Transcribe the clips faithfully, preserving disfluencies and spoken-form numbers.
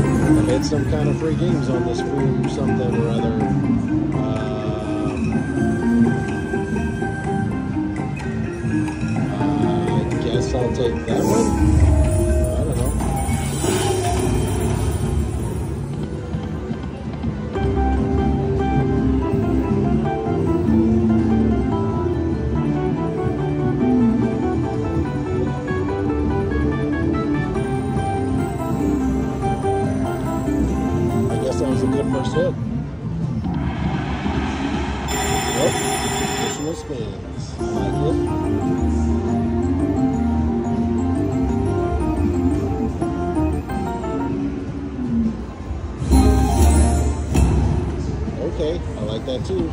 I hit some kind of free games on this free something or other. Um, I guess I'll take that one. I don't know. That was a good first hit. Nope. Additional spins. I like it. Okay, I like that too.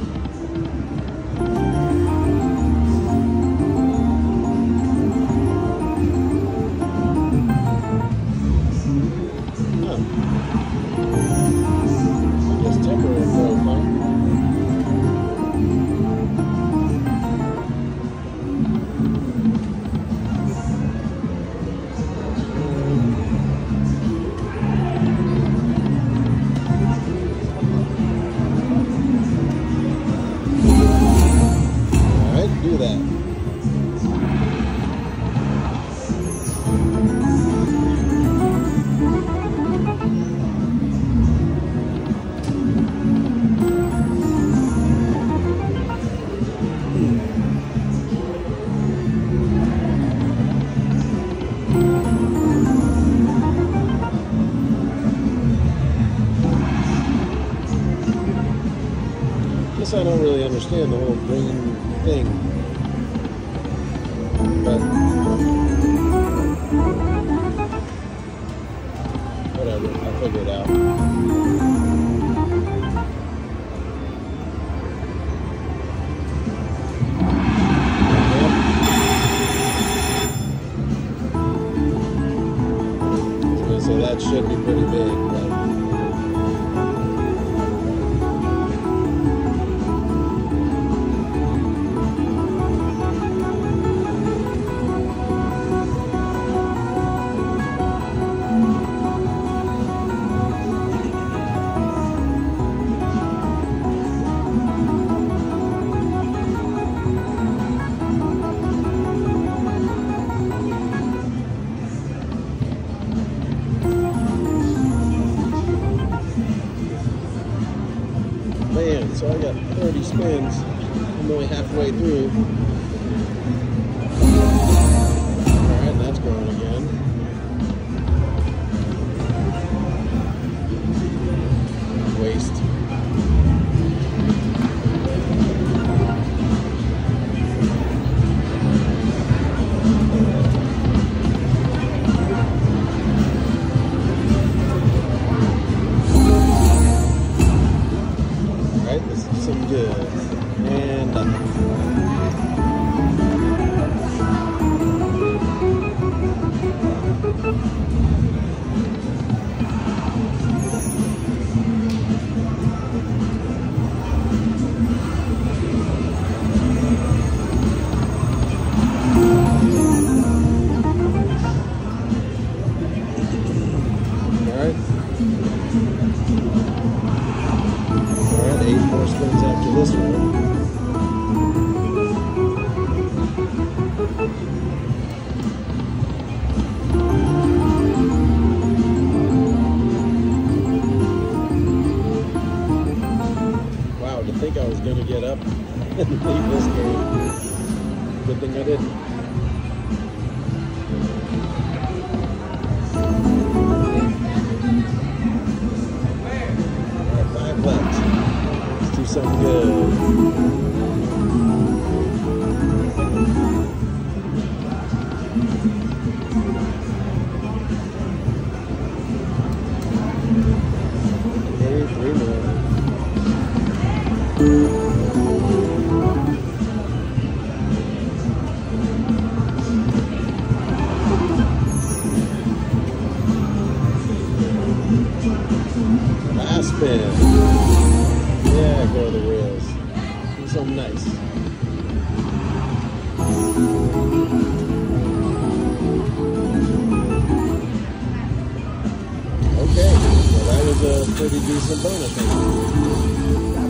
Do that. Guess I don't really understand the whole green thing. But whatever, I'll figure it out. Yep. I was gonna say that should be pretty big, but man, so I got thirty spins. I'm only halfway through. Alright, that's going again. Waste. This is some good. And uh, eight more spins after this one. Wow, to think I was going to get up and leave this game. Good thing I didn't. All right, five left. Do something good. Okay, three more. Last spin. Yeah, go to the rails. Do something nice. Okay. is a pretty decent bonus. I think.